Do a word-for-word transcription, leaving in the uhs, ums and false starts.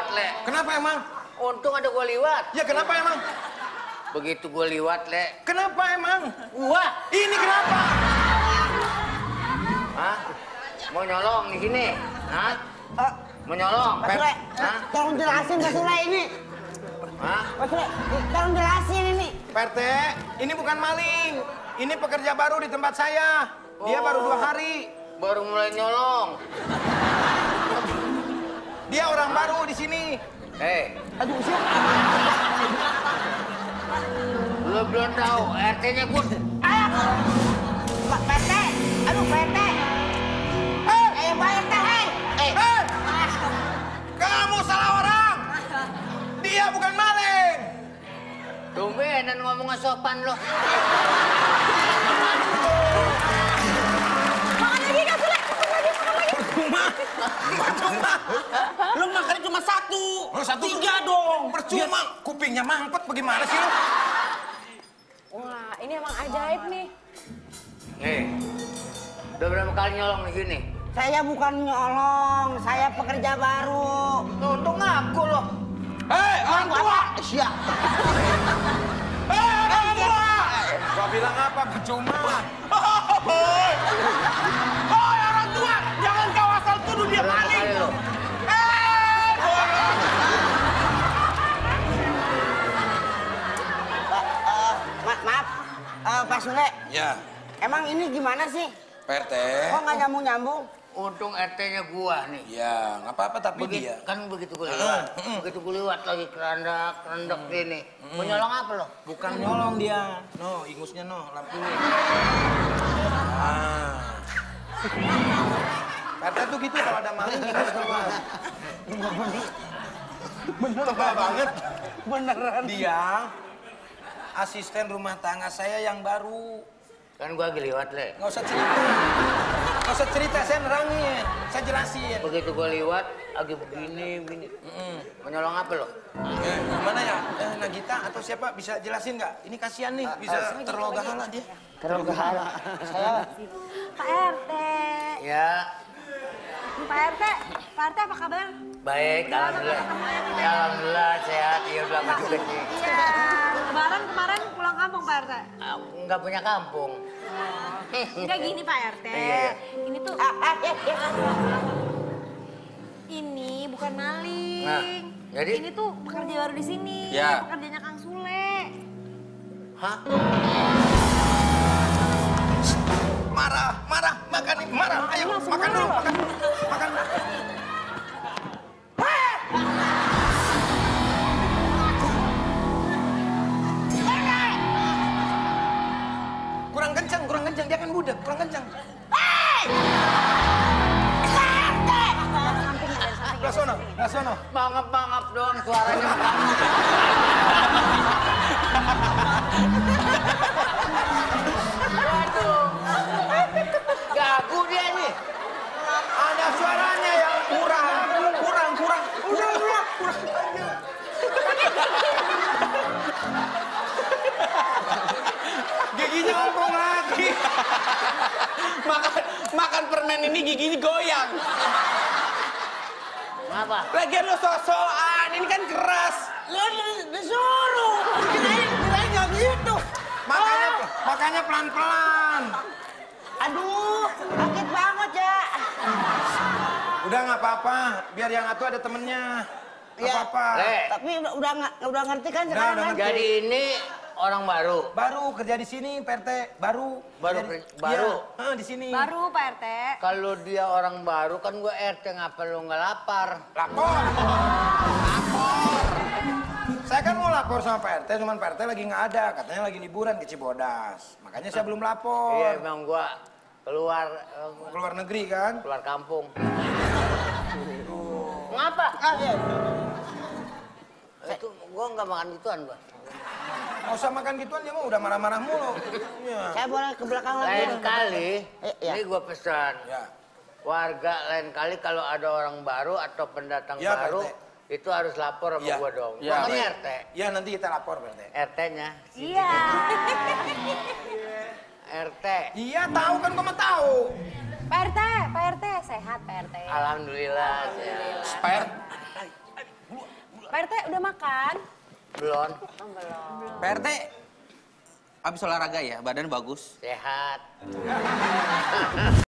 liwat, Le. Kenapa emang? Untung ada gua liwat. Ya kenapa emang? Begitu gua liwat, Le. Kenapa emang? Wah, ini kenapa? Hah? Mau nyolong di sini? Hah? Uh, Mau nyolong? Pak Sule, Hah? tolong jelasin Pak Sule ini. Hah? Pak Sule, tolong jelasin ini. P R T, ini bukan maling. Ini pekerja baru di tempat saya. Dia baru dua hari. Baru mulai nyolong. Dia orang baru di sini. Eh, Aduh, siapa? lu belum tahu R T-nya gua. Ayo, Pak P R T. Aduh, P R T. Eh, ayo Pak R T, hei. Eh, eh, kamu salah orang. Dia bukan maling. Tumbenan ngomong sopan lo. Makan lagi Kak Sule, makan lagi, makan lagi. Percuma. Percuma. Lu makannya cuma satu. Oh, satu. Tiga dong. Percuma. Kupingnya mangkut bagaimana sih lu? Wah, ini emang ajaib nih. Eh, udah berapa kali nyolong di sini? Saya bukan nyolong, saya pekerja baru. Untung ngaku lo. Hei, orang tua. Siap. Hei, orang tua. Gua bilang apa? Percuma. Hoi, hoi orang tua. Jangan kau asal tuduh dia Berapa maling. kali lo? Eh, orang. Uh, ma maaf, uh, Pak Sule. Ya, Emang ini gimana sih? P R T. Kok nggak nyambung-nyambung? Untung R T-nya gua nih. Ya, nggak apa-apa tapi Begitu, dia. kan begitu gue lewat, begitu gue lewat lagi kerendak, kerendak sini. Mau nyolong apa lo? Bukan nyolong dia. No, ingusnya no, lampunya. Ah. P R T tuh gitu kalau ada maling ingus semua. Tebal banget. Beneran. Dia asisten rumah tangga saya yang baru. Kan gua lagi lewat, Le. Nggak usah cerita. Nggak usah cerita, saya nerangin. Saya jelasin. Begitu gue lewat, lagi begini, begini. Mau nyolong apa lo? Eh, gimana ya? Eh, Nagita atau siapa bisa jelasin nggak? Ini kasihan nih, bisa terloga hala dia. Terlalu gahala. Saya Pak R T. Ya, Pak R T, Pak R T apa kabar? baik, alhamdulillah. Ya, alhamdulillah sehat. Iya, udah lama juga sih. Iya, lebaran kemarin pulang kampung Pak R T. Ah, nggak punya kampung. Enggak gini Pak R T. Iya, iya. Ini tuh, ah, ah, ya, ya. ini bukan maling. Nah, jadi? Ini tuh pekerja baru di sini. Ya. Pekerjanya Kang Sule. Hah? Marah, marah, makan nih, marah. Ayo, makan dulu, makan, makan. Kurang kencang, kurang kencang. Dia kan budak, kurang kencang. Belah sono, belah sono. Bangap-bangap doang suaranya. Waduh. Gagu dia nih. Ada suaranya yang kurang, kurang, kurang. Udah, udah, kurang. Giginya ompong lagi. Makan makan permen ini giginya goyang. Kenapa? Lagian lu sok-sokan, ini kan keras. Lu disuruh. Kirain, kirain nggak gitu. Makanya, makanya pelan-pelan. Aduh, sakit banget ya. Udah nggak apa-apa, biar yang atu ada temennya. Nggak Ya. apa-apa. Le, Tapi udah udah nggak udah ngerti kan Udah, sekarang udah kan? ngerti. jadi ini orang baru. Baru kerja di sini, P R T. Baru. Baru Kerja di- kerja- baru? Iya, ah, di sini. Baru Pak R T. Kalau dia orang baru kan gue R T, ngapa lu nggak lapar? Lapor. Lapor. Saya kan mau lapor sama P R T, cuman P R T lagi nggak ada. Katanya lagi liburan ke Cibodas. Makanya saya belum lapor. Iya, emang gua keluar eh, Keluar negeri kan? keluar kampung. Ngapa? Ah, iya. Itu gua nggak makan gituan gua. Nggak usah makan gituan, dia mah udah marah-marah mulu. Iya. Saya boleh ke belakang lagi. Lain kali, Eh, iya. ini gua pesan. Ya. Warga lain kali kalau ada orang baru atau pendatang Ya, baru, Pak R T. itu harus lapor sama Ya. gua dong. Ya. Makanya R T. Ya nanti kita lapor P R T. R T-nya. Iya. R T. Iya tahu kan, gua mah tahu. Pak R T, Pak R T, sehat Pak R T. Alhamdulillah. Sehat. P R T. Pak R T udah makan? Belum. Oh, belum. Pak R T, abis olahraga ya, badan bagus. Sehat.